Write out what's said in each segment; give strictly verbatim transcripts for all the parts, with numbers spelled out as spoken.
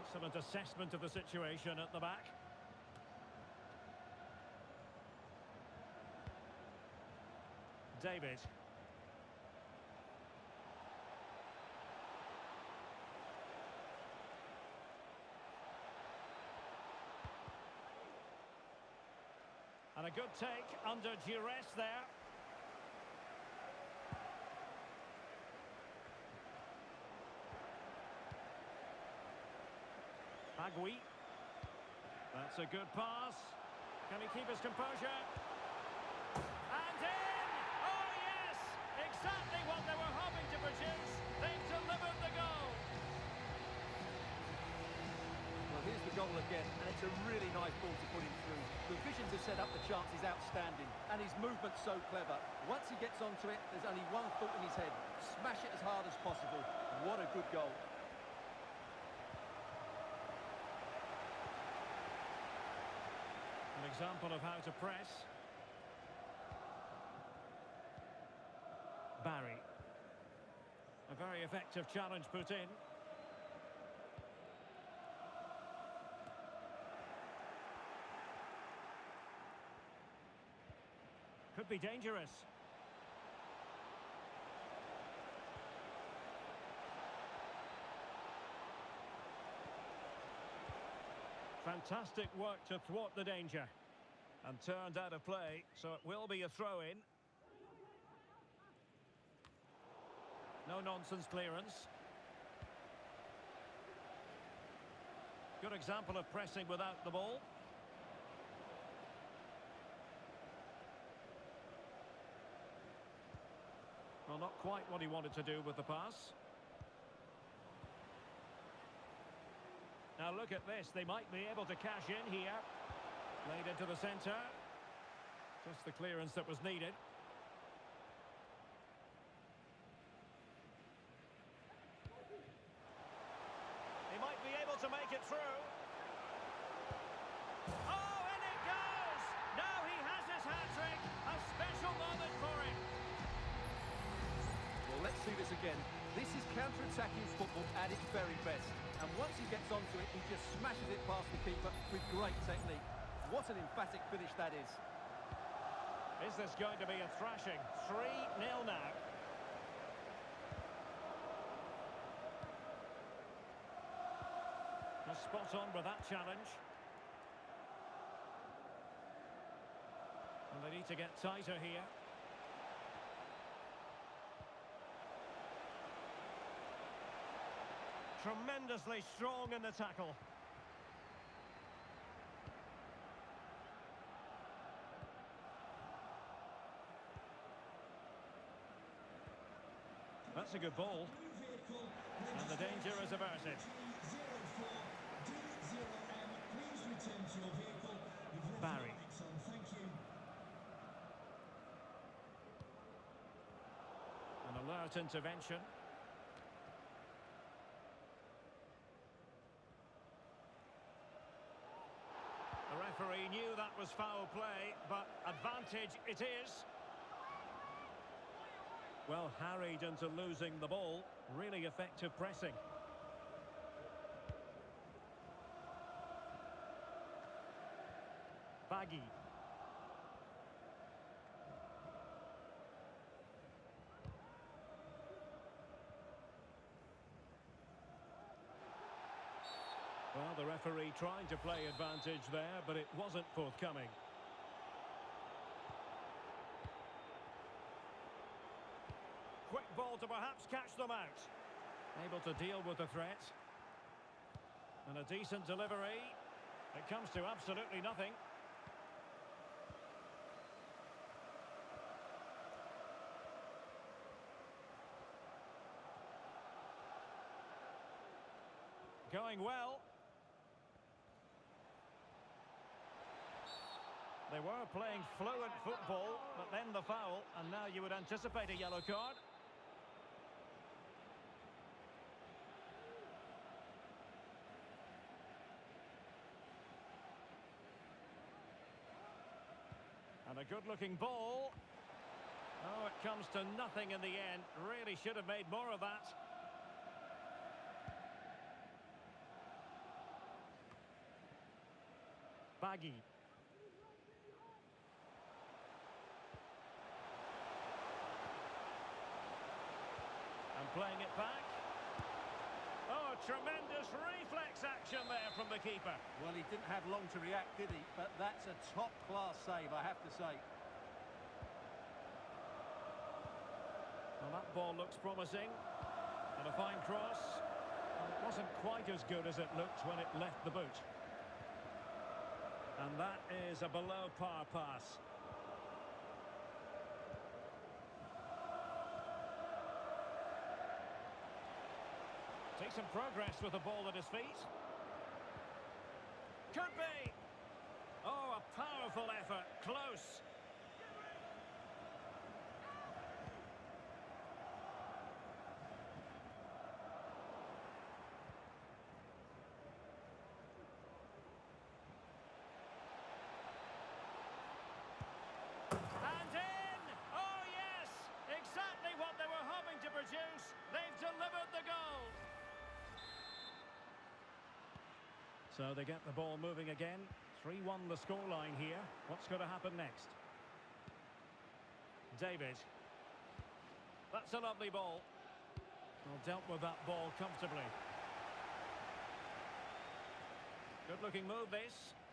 Excellent assessment of the situation at the back. David. And a good take under duress there. Agui. That's a good pass. Can he keep his composure? And in! Oh yes! Exactly what they were hoping to produce. They've delivered the goal. Well, here's the goal again, and it's a really nice ball to put him through. The vision to set up the chance is outstanding, and his movement's so clever. Once he gets onto it, there's only one thought in his head. Smash it as hard as possible. What a good goal. An example of how to press. Barry. A very effective challenge put in. Could be dangerous. Fantastic work to thwart the danger. And turned out of play, so it will be a throw-in. No-nonsense clearance. Good example of pressing without the ball. Well, not quite what he wanted to do with the pass. Now look at this, they might be able to cash in here. Played into the centre. Just the clearance that was needed. He might be able to make it through. Oh, and it goes! Now he has his hat-trick. A special moment for him. Well, let's see this again. This is counter-attacking football at its very best. And once he gets onto it, he just smashes it past the keeper with great technique. What an emphatic finish that is. Is this going to be a thrashing? three nil now. A spot on with that challenge. And they need to get tighter here. Tremendously strong in the tackle. That's a good ball. And the danger is averted. Barry. An alert intervention. The referee knew that was foul play, but advantage it is. Well, harried into losing the ball. Really effective pressing. Baggy. Well, the referee trying to play advantage there, but it wasn't forthcoming. Quick ball to perhaps catch them out. Able to deal with the threat. And a decent delivery. It comes to absolutely nothing. Going well. They were playing fluent football, but then the foul, and now you would anticipate a yellow card. And a good-looking ball. Oh, it comes to nothing in the end. Really should have made more of that. Baggy. And playing it back. Oh, tremendous reflex action there from the keeper. Well, he didn't have long to react, did he? But that's a top-class save, I have to say. Well, that ball looks promising. And a fine cross. Well, it wasn't quite as good as it looked when it left the boot. And that is a below-par pass. Decent progress with the ball at his feet. Could be. Oh, a powerful effort. Close. And in! Oh, yes! Exactly what they were hoping to produce. They've delivered the goal. So they get the ball moving again. three one the scoreline here. What's going to happen next? David. That's a lovely ball. Well, dealt with that ball comfortably. Good looking move this.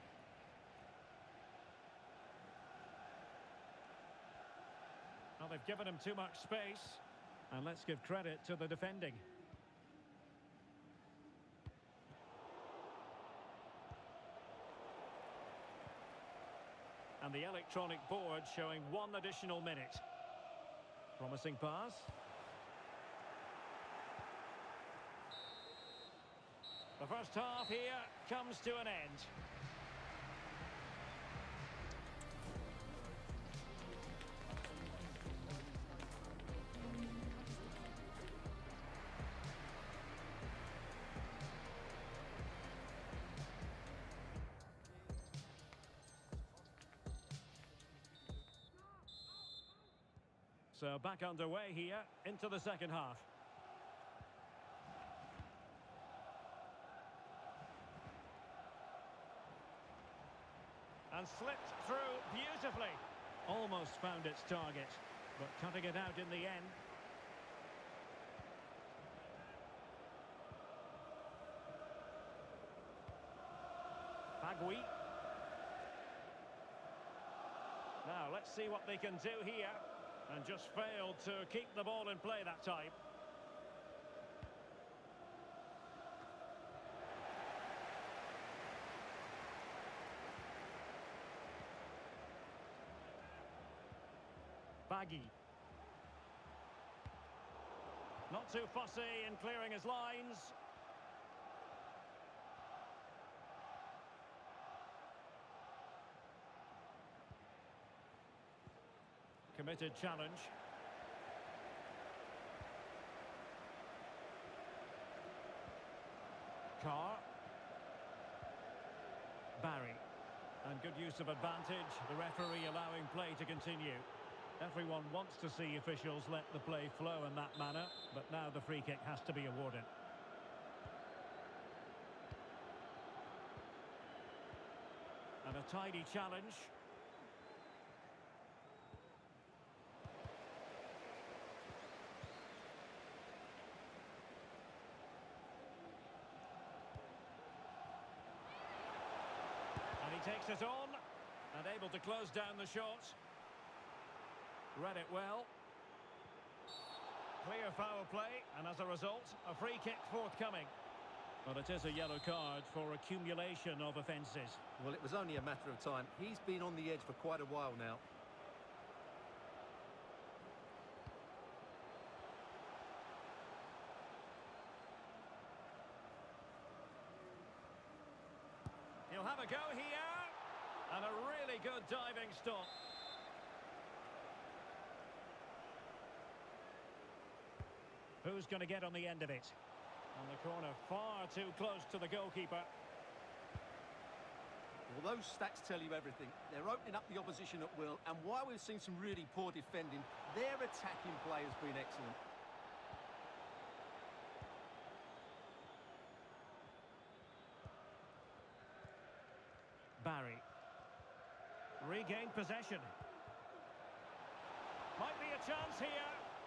Well, they've given him too much space. And let's give credit to the defending. And the electronic board showing one additional minute. Promising pass. The first half here comes to an end. So back underway here into the second half. And slipped through beautifully. Almost found its target, but cutting it out in the end. Bagui. Now let's see what they can do here. And just failed to keep the ball in play that time. Baggy. Not too fussy in clearing his lines. Committed challenge. Carr. Barry. And good use of advantage. The referee allowing play to continue. Everyone wants to see officials let the play flow in that manner, but now the free kick has to be awarded. And a tidy challenge. And he takes it on and able to close down the shot. Read it well. Clear foul play, and as a result, a free kick forthcoming. But it is a yellow card for accumulation of offences. Well, it was only a matter of time. He's been on the edge for quite a while now. He'll have a go here. And a really good diving stop. Who's going to get on the end of it? On the corner, far too close to the goalkeeper. Well, those stats tell you everything. They're opening up the opposition at will, and while we've seen some really poor defending, their attacking play has been excellent. Barry. Regained possession. Might be a chance here.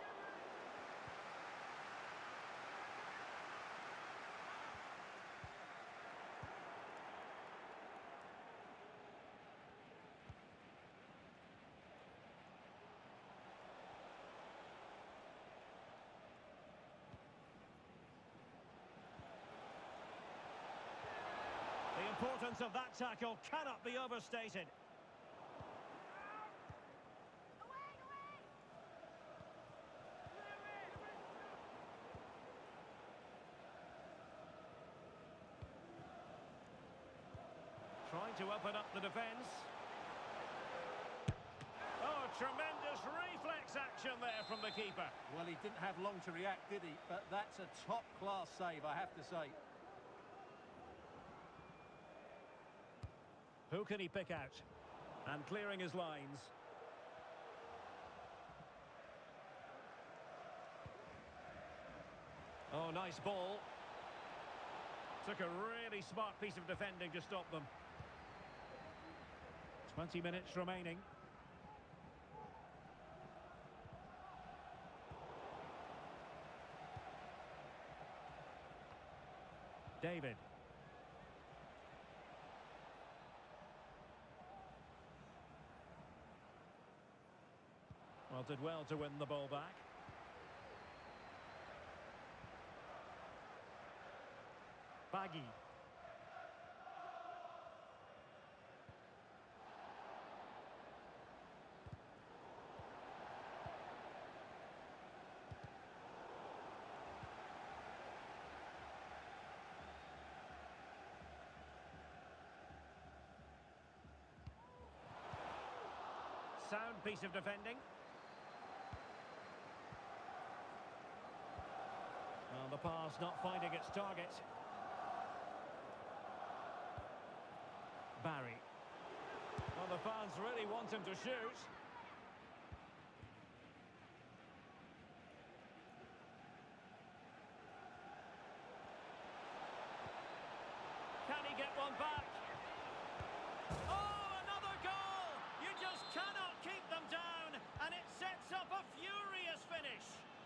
The importance of that tackle cannot be overstated. Trying to open up the defence. Oh, tremendous reflex action there from the keeper. Well, he didn't have long to react, did he? But that's a top-class save, I have to say. Who can he pick out? And clearing his lines. Oh, nice ball. Took a really smart piece of defending to stop them. twenty minutes remaining. David. Well, did well to win the ball back. Baggy. Sound piece of defending. Well, the pass not finding its target. Barry. Well, the fans really want him to shoot. Can he get one back? Oh, another goal! You just cannot keep them down, and it sets up a furious finish.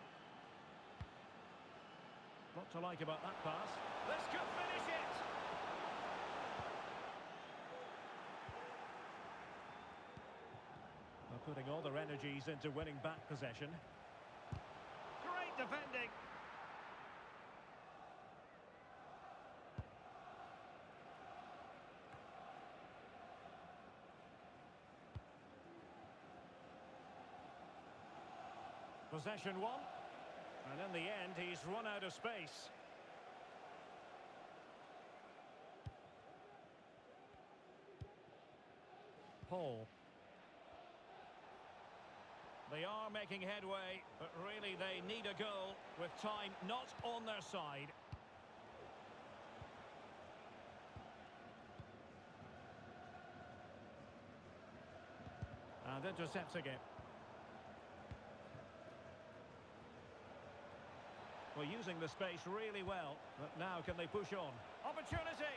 What to like about that pass? This could finish it! They're putting all their energies into winning back possession. Great defending! Possession one. And in the end, he's run out of space. Paul. They are making headway, but really they need a goal with time not on their side. And intercepts again. Well, using the space really well, but now can they push on? Opportunity!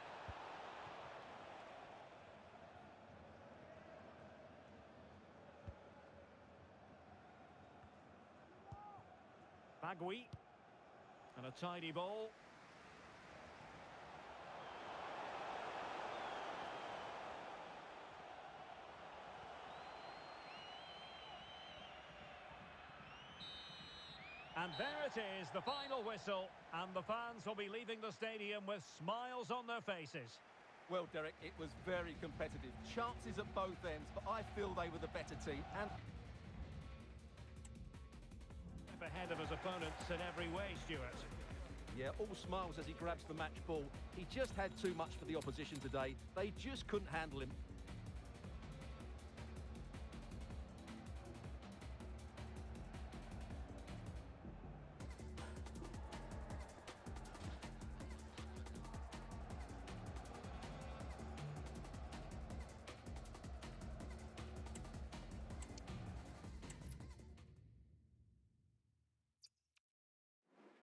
Bagui. And a tidy ball. And there it is, the final whistle, and the fans will be leaving the stadium with smiles on their faces. Well, Derek, it was very competitive. Chances at both ends, but I feel they were the better team. And ahead of his opponents in every way, Stuart. yeah, all smiles as he grabs the match ball. He just had too much for the opposition today. They just couldn't handle him.